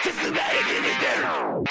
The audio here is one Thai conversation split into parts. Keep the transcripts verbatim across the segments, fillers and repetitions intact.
Systematik in his there.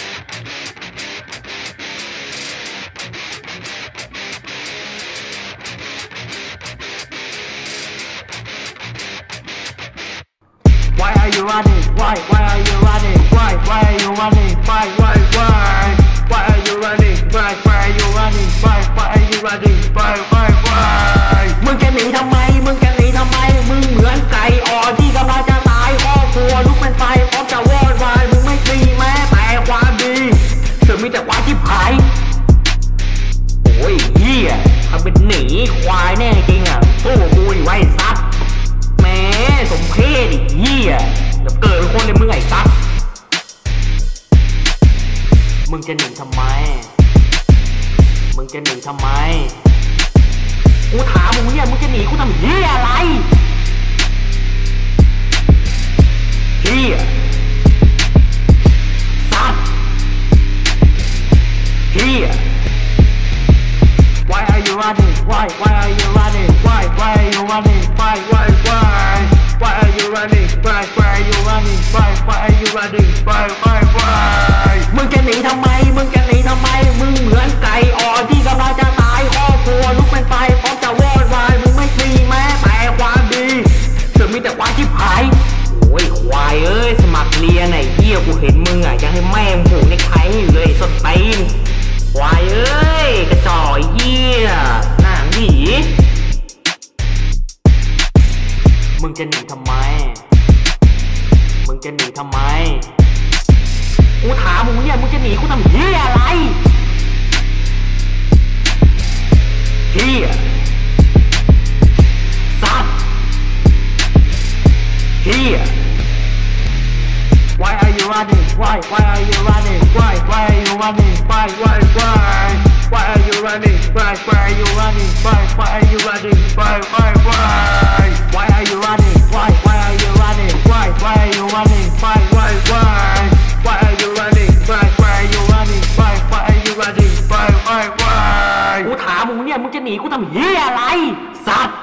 Why are you running? Why? Why are you running? Why? Why are you running? Why? Why? Why? Why are you running? Why? Why are you running? Why? Why are you running? Why? Why? Why? มึงจะหนีทำไมมึงจะหนีทำไมมึงเหมือนไก่อ่อนที่กำลังจะตายครอบครัวลุกเป็นไฟพร้อมจะวอดวายมึงไม่ดีแม้แต่ความดีเสือมีแต่ความชิบหายโอ้ยเหี้ยทำเป็นหนีควายแน่จริงอ่ะสู้กูดิไว้ซัดแม่สมเพศอีกเหี้ยเดี๋ยวเกิดคนเลยมึงไอ้ซัดมึงจะหนีทำไมมึงจะหนีทำไมกูถามมึงเนี่ยมึงจะหนีกูทำเหี้ยอะไรเหี้ยซัดเหี้ย Why are you running? Why? Why are you running? Why? Why are you running? Why? Why? Why? Why are you running? Why? Why are you running? Why? Why are you running? Why? Why? Why? มึงจะหนีทำไมมึงจะหนีทำไมมึงเหมือนไก่อ่อนที่กำลังจะตายครอบครัวลุกเป็นไฟพร้อมจะวอดวายมึงไม่มีแม้แต่ความดีเสือมีแต่ความชิบหายโอ้ยควายเอ้ยสมัครเรียนไอ้เหี้ยกูเห็นมึงอ่ะยังให้แม่งผูกในไข่อยู่เลยสดตีนควายเอ้ยกระจอกเหี้ยหน้าหนีมึงจะหนีทำไมมึงจะหนีทำไมกูถามมึงเนี่ยมึงจะหนีกูทำเหี้ยอะไรเหี้ยสัตว์เหี้ย Why are you running? Why? Why are you running? Why? Why are you running? Why? Why? Why? Why are you running? Why? Why are you running? Why? Why are you running? Why? Why? Why? Why are you running? Why? Why are you running? Why? Why are you running? Why? Why? Why? Why are you running? Why? Why are you running? Why? Why are you running? Why? Why? Why? กูถามมึงเนี่ยมึงจะหนีกูทำเหี้ยอะไรสัตว์